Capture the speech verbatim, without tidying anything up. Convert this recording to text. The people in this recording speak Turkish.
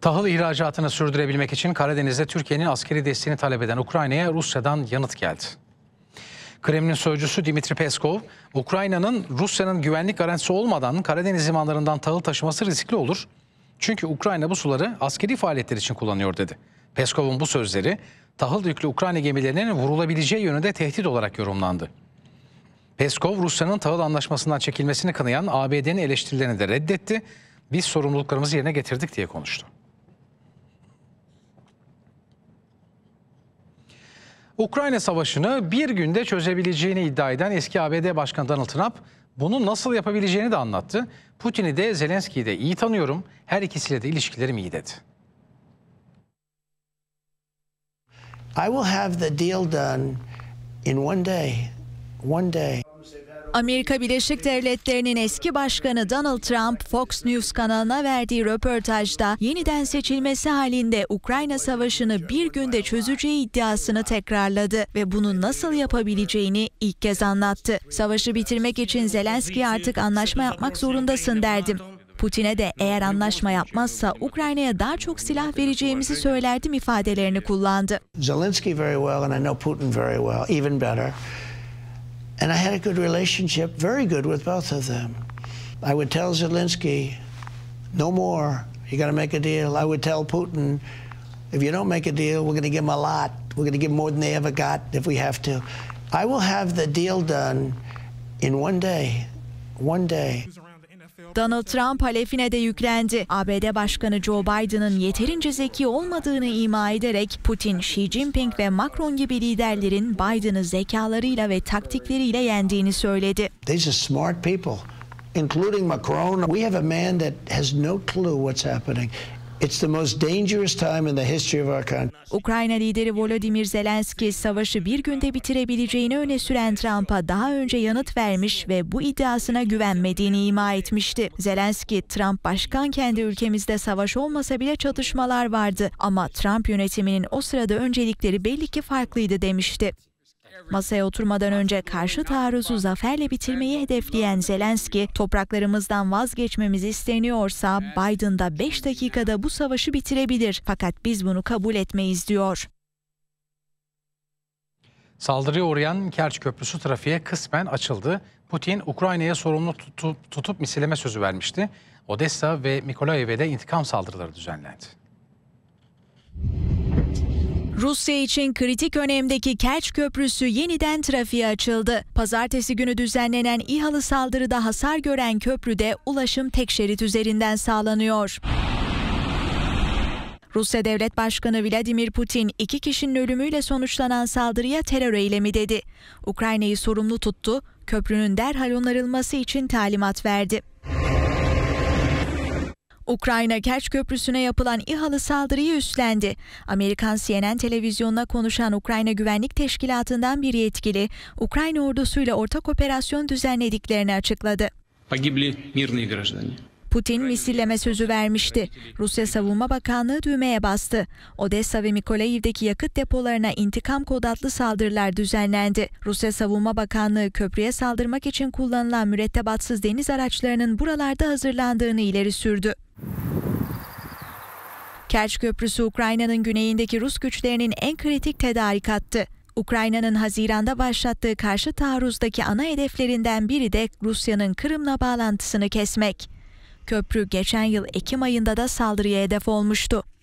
Tahıl ihracatını sürdürebilmek için Karadeniz'de Türkiye'nin askeri desteğini talep eden Ukrayna'ya Rusya'dan yanıt geldi. Kremlin sözcüsü Dmitri Peskov, Ukrayna'nın Rusya'nın güvenlik garantisi olmadan Karadeniz limanlarından tahıl taşıması riskli olur. Çünkü Ukrayna bu suları askeri faaliyetler için kullanıyor dedi. Peskov'un bu sözleri tahıl yüklü Ukrayna gemilerinin vurulabileceği yönünde tehdit olarak yorumlandı. Peskov, Rusya'nın tahıl anlaşmasından çekilmesini kınayan A B D'nin eleştirilerini de reddetti. Biz sorumluluklarımızı yerine getirdik diye konuştu. Ukrayna Savaşı'nı bir günde çözebileceğini iddia eden eski A B D Başkanı Donald Trump bunu nasıl yapabileceğini de anlattı. Putin'i de Zelenski'yi de iyi tanıyorum, her ikisiyle de ilişkilerim iyi dedi. I will have the deal done in one day. One day. Amerika Birleşik Devletleri'nin eski başkanı Donald Trump, Fox News kanalına verdiği röportajda yeniden seçilmesi halinde Ukrayna Savaşı'nı bir günde çözeceği iddiasını tekrarladı ve bunu nasıl yapabileceğini ilk kez anlattı. Savaşı bitirmek için Zelenski'ye artık anlaşma yapmak zorundasın derdim. Putin'e de eğer anlaşma yapmazsa Ukrayna'ya daha çok silah vereceğimizi söylerdim ifadelerini kullandı. Zelensky very well and I know Putin very well, even better. And I had a good relationship, very good with both of them. I would tell Zelensky, no more, you got to make a deal. I would tell Putin, if you don't make a deal, we're going to give them a lot. We're going to give them more than they ever got if we have to. I will have the deal done in one day, one day. Donald Trump halefine de yüklendi. A B D Başkanı Joe Biden'ın yeterince zeki olmadığını ima ederek Putin, Xi Jinping ve Macron gibi liderlerin Biden'ı zekalarıyla ve taktikleriyle yendiğini söyledi. These are smart people, including Macron. We have a man that has no clue what's happening. It's the most dangerous time in the history of our country. Ukrayna lideri Volodymyr Zelenski savaşı bir günde bitirebileceğini öne süren Trump'a daha önce yanıt vermiş ve bu iddiasına güvenmediğini ima etmişti. Zelenski, Trump başkanken de ülkemizde savaş olmasa bile çatışmalar vardı ama Trump yönetiminin o sırada öncelikleri belli ki farklıydı demişti. Masaya oturmadan önce karşı taarruzu zaferle bitirmeyi hedefleyen Zelenski, topraklarımızdan vazgeçmemiz isteniyorsa Biden da beş dakikada bu savaşı bitirebilir. Fakat biz bunu kabul etmeyiz diyor. Saldırıya uğrayan Kerç Köprüsü trafiğe kısmen açıldı. Putin, Ukrayna'ya sorumlu tutup, tutup misilleme sözü vermişti. Odessa ve Mikolayev'e de intikam saldırıları düzenlendi. Rusya için kritik önemdeki Kerç Köprüsü yeniden trafiğe açıldı. Pazartesi günü düzenlenen İHA'lı saldırıda hasar gören köprüde ulaşım tek şerit üzerinden sağlanıyor. Rusya Devlet Başkanı Vladimir Putin, iki kişinin ölümüyle sonuçlanan saldırıya terör eylemi dedi. Ukrayna'yı sorumlu tuttu, köprünün derhal onarılması için talimat verdi. Ukrayna Kerç Köprüsü'ne yapılan İHA'lı saldırıyı üstlendi. Amerikan C N N televizyonuna konuşan Ukrayna Güvenlik Teşkilatı'ndan bir yetkili, Ukrayna ordusuyla ortak operasyon düzenlediklerini açıkladı. Putin misilleme sözü vermişti. Rusya Savunma Bakanlığı düğmeye bastı. Odessa ve Mikolayev'deki yakıt depolarına intikam kod adlı saldırılar düzenlendi. Rusya Savunma Bakanlığı köprüye saldırmak için kullanılan mürettebatsız deniz araçlarının buralarda hazırlandığını ileri sürdü. Kerç Köprüsü Ukrayna'nın güneyindeki Rus güçlerinin en kritik tedarik hattı. Ukrayna'nın Haziran'da başlattığı karşı taarruzdaki ana hedeflerinden biri de Rusya'nın Kırım'la bağlantısını kesmek. Köprü geçen yıl Ekim ayında da saldırıya hedef olmuştu.